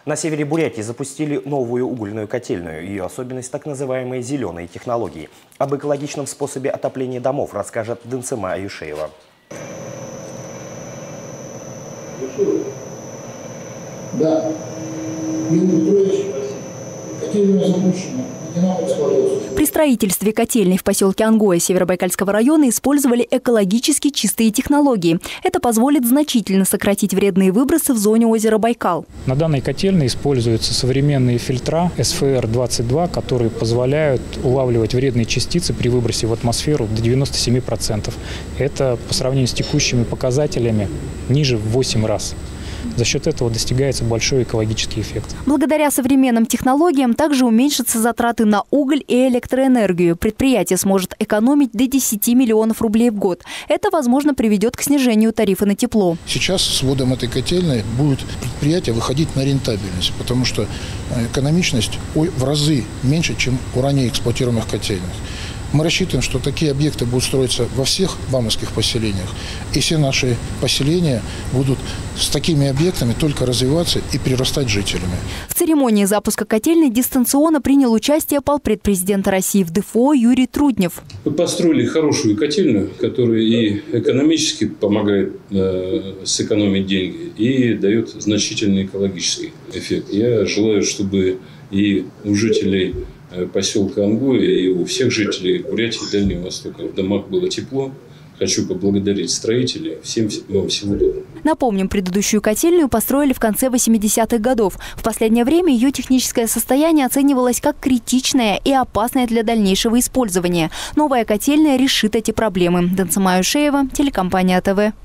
На севере Бурятии запустили новую угольную котельную. Ее особенность – так называемые зеленые технологии. Об экологичном способе отопления домов расскажет Денсема Аюшеева. Да. Юрий Петрович, котельная запущена. При строительстве котельной в поселке Ангоя Северобайкальского района использовали экологически чистые технологии. Это позволит значительно сократить вредные выбросы в зоне озера Байкал. На данной котельной используются современные фильтра СФР-22, которые позволяют улавливать вредные частицы при выбросе в атмосферу до 97%. Это по сравнению с текущими показателями ниже в 8 раз. За счет этого достигается большой экологический эффект. Благодаря современным технологиям также уменьшатся затраты на уголь и электроэнергию. Предприятие сможет экономить до 10 миллионов рублей в год. Это, возможно, приведет к снижению тарифа на тепло. Сейчас с вводом этой котельной будет предприятие выходить на рентабельность, потому что экономичность в разы меньше, чем у ранее эксплуатируемых котельных. Мы рассчитываем, что такие объекты будут строиться во всех бамовских поселениях. И все наши поселения будут с такими объектами только развиваться и прирастать жителями. В церемонии запуска котельной дистанционно принял участие полпред президента России в ДФО Юрий Труднев. Мы построили хорошую котельную, которая и экономически помогает сэкономить деньги, и дает значительный экологический эффект. Я желаю, чтобы и у жителей поселка Ангоя и у всех жителей Бурятии и Дальнего Востока в домах было тепло. Хочу поблагодарить строителей. Всем вам всего доброго. Напомним, предыдущую котельную построили в конце 80-х годов. В последнее время ее техническое состояние оценивалось как критичное и опасное для дальнейшего использования. Новая котельная решит эти проблемы. Денсема Аюшеева, телекомпания АТВ.